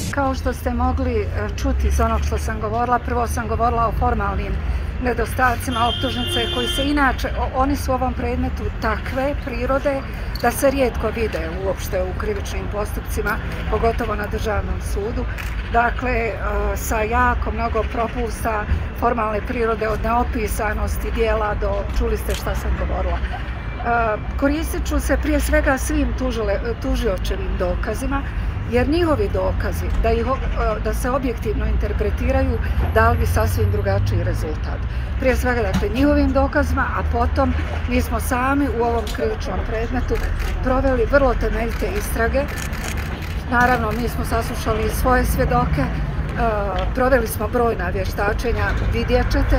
Kao što ste mogli čuti iz onog što sam govorila, prvo sam govorila o formalnim nedostacima optužnice koji se inače, oni su u ovom predmetu takve prirode da se rijetko vide uopšte u krivičnim postupcima, pogotovo na državnom sudu. Dakle, sa jako mnogo propusta formalne prirode od neopisanosti dijela do, čuli ste šta sam govorila. Koristit ću se prije svega svim tužiočevim dokazima, jer njihovi dokazi, da se objektivno interpretiraju, dali bi sasvim drugačiji rezultat. Prije svega, dakle, njihovim dokazima, a potom mi smo sami u ovom krivičnom predmetu proveli vrlo temeljite istrage. Naravno, mi smo saslušali svoje svjedoke, proveli smo brojna vještačenja, vidjet ćete,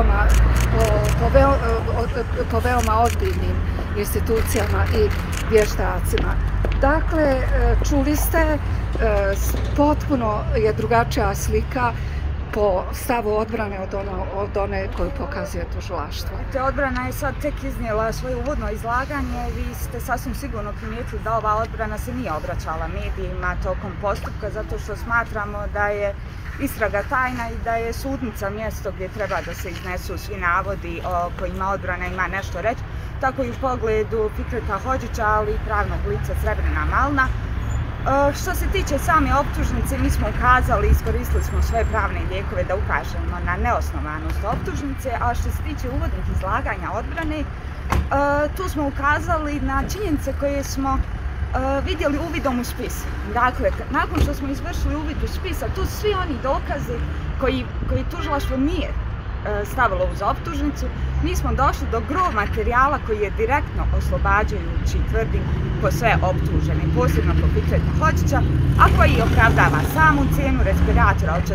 po veoma ozbiljnim institucijama i vještacima. Dakle, čuli ste, potpuno je drugačija slika po stavu odbrane od one koju pokazuje tužilaštvo. Odbrana je sad tek iznijela svoje uvodno izlaganje. Vi ste sasvim sigurno primijetili da ova odbrana se nije obraćala medijima tokom postupka, zato što smatramo da je istraga tajna i da je sudnica mjesto gdje treba da se iznesu svi navodi o kojima odbrana ima nešto reći. Tako i u pogledu Fikreta Hodžića, ali i pravnog lica Srebrena Malna. Što se tiče same optužnice, mi smo ukazali, iskoristili smo sve pravne lijekove da ukažemo na neosnovanost optužnice, a što se tiče uvodnih izlaganja odbrane, tu smo ukazali na činjenice koje smo vidjeli uvidom u spis. Dakle, nakon što smo izvršili uvid u spis, a tu su svi oni dokazi koji tužilaštvo nije stavilo uz optužnicu, mi smo došli do gro materijala koji je direktno oslobađajući, tvrdim, po sve optužene, posebno po Fikreta Hodžića, a koji opravdava samu cijenu respiratora od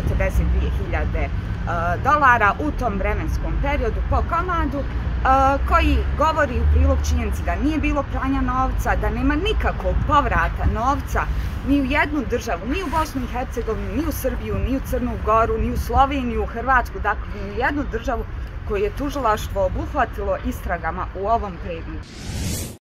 $42.000 u tom vremenskom periodu po komadu, koji govori u prilog činjenici da nije bilo pranja novca, da nema nikakvog povrata novca ni u jednu državu, ni u Bosnu i Hercegovinu, ni u Srbiju, ni u Crnu Goru, ni u Sloveniju, Hrvatsku, dakle ni u jednu državu koju je tužilaštvo obuhvatilo istragama u ovom predmetu.